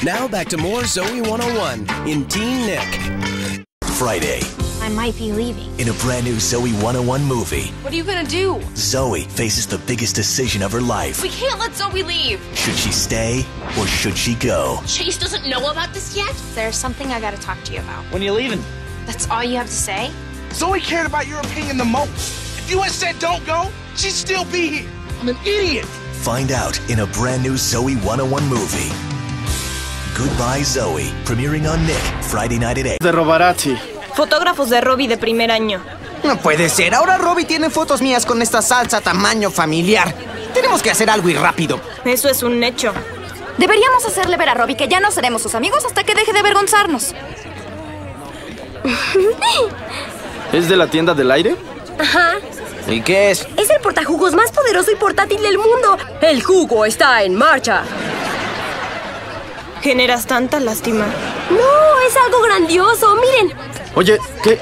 Now back to more Zoe 101 in Teen Nick. Friday. I might be leaving. In a brand new Zoe 101 movie, What are you gonna do? Zoe faces the biggest decision of her life. We can't let Zoe leave. Should she stay or should she go? Chase doesn't know about this yet? There's something I gotta talk to you about. When are you leaving? That's all you have to say? Zoe cared about your opinion the most. If you had said don't go, she'd still be here. I'm an idiot. Find out in a brand new Zoe 101 movie. Goodbye Zoe, premiering on Nick, Friday night at 8. De Robarazzi. Fotógrafos de Robbie de primer año. No puede ser. Ahora Robbie tiene fotos mías con esta salsa tamaño familiar. Tenemos que hacer algo y rápido. Eso es un hecho. Deberíamos hacerle ver a Robbie que ya no seremos sus amigos hasta que deje de avergonzarnos. ¿Es de la tienda del aire? Ajá. ¿Y qué es? Es el portajugos más poderoso y portátil del mundo. El jugo está en marcha. Generas tanta lástima. No, es algo grandioso. Miren. Oye, ¿qué?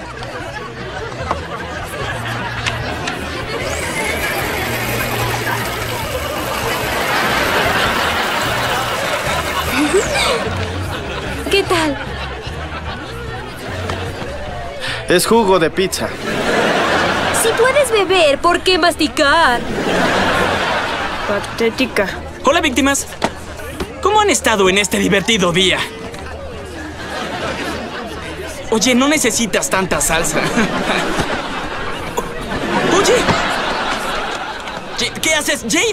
¿Qué tal? Es jugo de pizza. Si puedes beber, ¿por qué masticar? Patética. Hola, víctimas. ¿Cómo han estado en este divertido día? Oye, no necesitas tanta salsa. Oye. ¿Qué haces, Jade?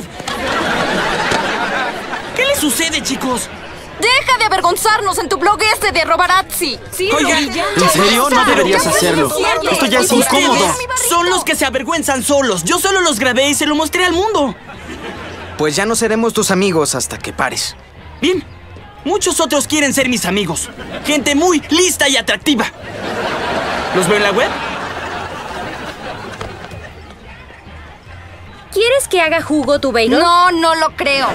¿Qué le sucede, chicos? ¡Deja de avergonzarnos en tu blog este de Robarazzi! Sí, Oigan, ¿en serio? No deberías hacerlo. Esto ya es incómodo. Son los que se avergüenzan solos. Yo solo los grabé y se lo mostré al mundo. Pues ya no seremos tus amigos hasta que pares. Bien. Muchos otros quieren ser mis amigos. Gente muy lista y atractiva. ¿Los veo en la web? ¿Quieres que haga jugo tu bagel? No, no lo creo.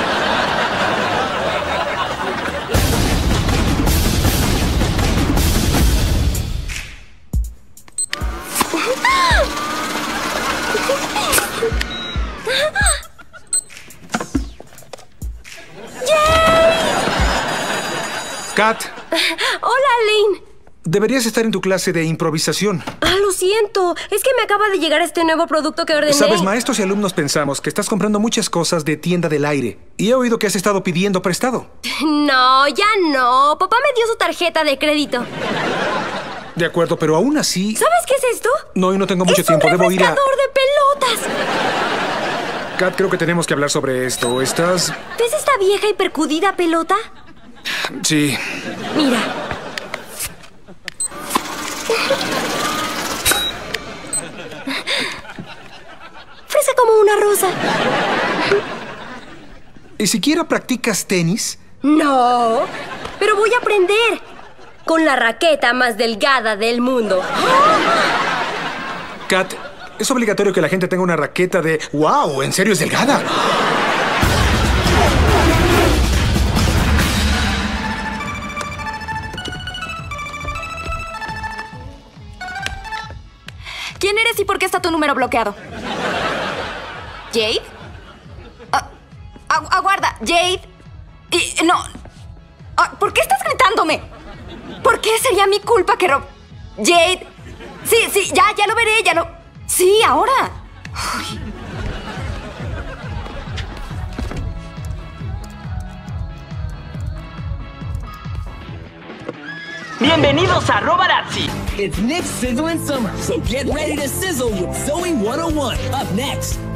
Kat, Hola, Lane. deberías estar en tu clase de improvisación. Lo siento. Es que me acaba de llegar este nuevo producto que ordené. Sabes, maestros y alumnos pensamos que estás comprando muchas cosas de tienda del aire. Y he oído que has estado pidiendo prestado. No, ya no. Papá me dio su tarjeta de crédito. De acuerdo, pero aún así... ¿Sabes qué es esto? No, y no tengo mucho tiempo. Debo ir a... ¡Es un refrescador de pelotas! Kat, creo que tenemos que hablar sobre esto. ¿Estás...? ¿Ves esta vieja y percudida pelota? Sí. Mira. Fresca como una rosa. ¿Y siquiera practicas tenis? No, pero voy a aprender. Con la raqueta más delgada del mundo. Kat, es obligatorio que la gente tenga una raqueta de... ¡Wow! ¿En serio es delgada? ¿Quién eres y por qué está tu número bloqueado? ¿Jade? Aguarda, Jade. No. ¿Por qué estás gritándome? ¿Por qué sería mi culpa que Jade. Sí, ya lo veré, ya lo... Sí, ahora. Uy. Bienvenidos a Robarazzi. It's Nick's Sizzling Summer, so get ready to sizzle with Zoe 101. Up next.